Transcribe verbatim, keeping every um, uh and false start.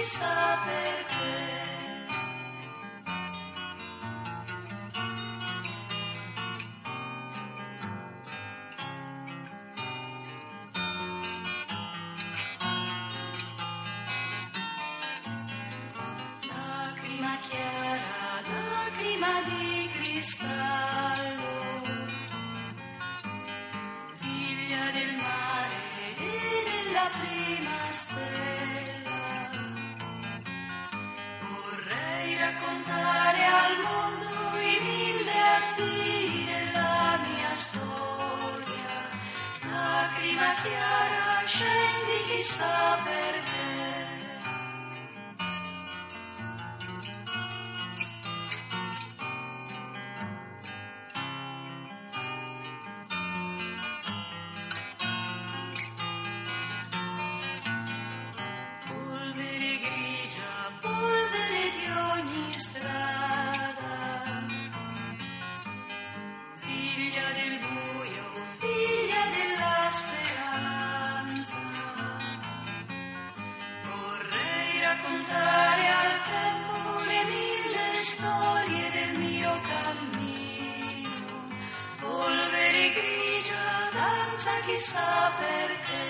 chissà perché. Lacrima chiara, lacrima di cristallo, figlia del mare e della prima stella. Vorrei raccontare al mondo i mille addii della mia storia. Lacrima chiara, scendi chissà perché. Raccontare al tempo le mille storie del mio cammino. Polvere grigia, danza chissà perché.